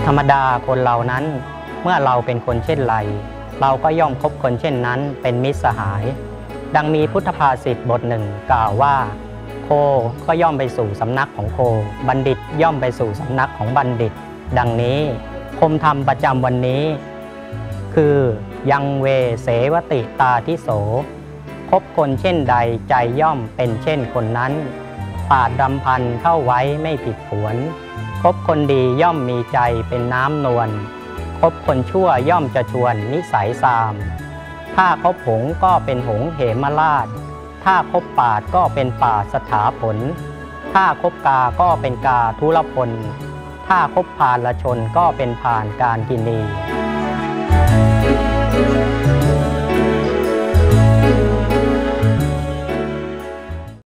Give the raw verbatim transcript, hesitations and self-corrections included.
ธรรมดาคนเรานั้นเมื่อเราเป็นคนเช่นไรเราก็ย่อมคบคนเช่นนั้นเป็นมิตรสหายดังมีพุทธภาษิตบทหนึ่งกล่าวว่าโคก็ย่อมไปสู่สำนักของโคบัณฑิตย่อมไปสู่สำนักของบัณฑิตดังนี้คมธรรมประจำวันนี้คือยังเวเสวติตาทิโสคบคนเช่นใดใจย่อมเป็นเช่นคนนั้นปาดดำพันเข้าไว้ไม่ผิดผวนคบคนดีย่อมมีใจเป็นน้ำนวลคบคนชั่วย่อมจะชวนนิสัยซามถ้าคบหงส์ก็เป็นหงส์เหมราชถ้าคบปาดก็เป็นป่าสถาผลถ้าคบกาก็เป็นกาทุรพลถ้าคบพาลชนก็เป็นพานการกินี